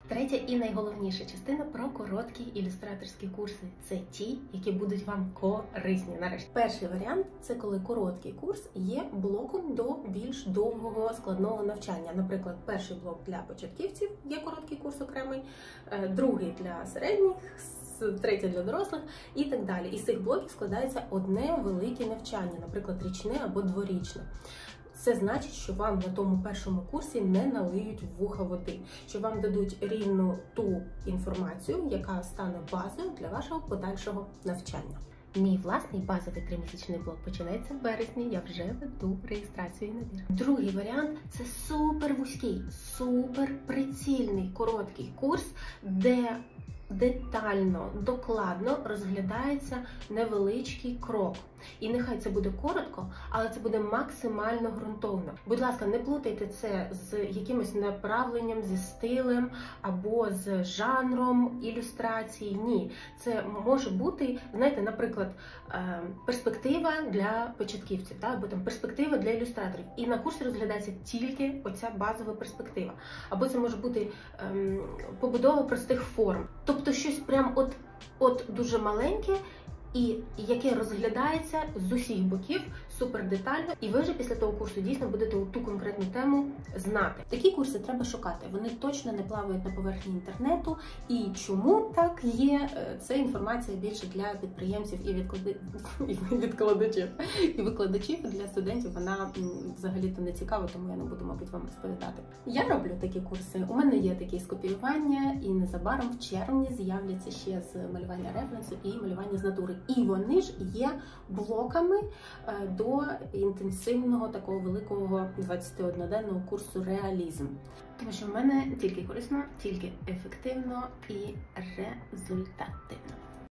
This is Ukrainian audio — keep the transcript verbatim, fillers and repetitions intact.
Третя і найголовніша частина про короткі ілюстраторські курси. Це ті, які будуть вам корисні. Нарешті. Перший варіант – це коли короткий курс є блоком до більш довгого складного навчання. Наприклад, перший блок для початківців є короткий курс окремий, другий для середніх, третє для дорослих і так далі. Із цих блоків складається одне велике навчання, наприклад, річне або дворічне. Це значить, що вам на тому першому курсі не налиють в вуха води, що вам дадуть рівну ту інформацію, яка стане базою для вашого подальшого навчання. Мій власний базовий тримісячний блок починається в березні, я вже веду реєстрацію і набір. Другий варіант – це супер вузький, супер прицільний короткий курс, де детально, докладно розглядається невеличкий крок. І нехай це буде коротко, але це буде максимально ґрунтовно. Будь ласка, не плутайте це з якимось направленням, зі стилем або з жанром ілюстрації. Ні. Це може бути, знаєте, наприклад, перспектива для початківців, або там перспектива для ілюстраторів. І на курсі розглядається тільки оця базова перспектива. Або це може бути ем, побудова простих форм. Тобто щось прям от, от дуже маленьке, і яке розглядається з усіх боків супер детально, і ви вже після того курсу дійсно будете ту конкретну тему знати. Такі курси треба шукати, вони точно не плавають на поверхні інтернету. І чому так є, це інформація більше для підприємців і відкладачів. І викладачів, і для студентів вона взагалі-то не цікава, тому я не буду, мабуть, вам розповідати. Я роблю такі курси, у мене є такі скопіювання, і незабаром в червні з'являться ще з малювання референсу і малювання з натури. І вони ж є блоками до інтенсивного такого великого двадцятиодноденного курсу реалізм. Тому що в мене тільки корисно, тільки ефективно і результати.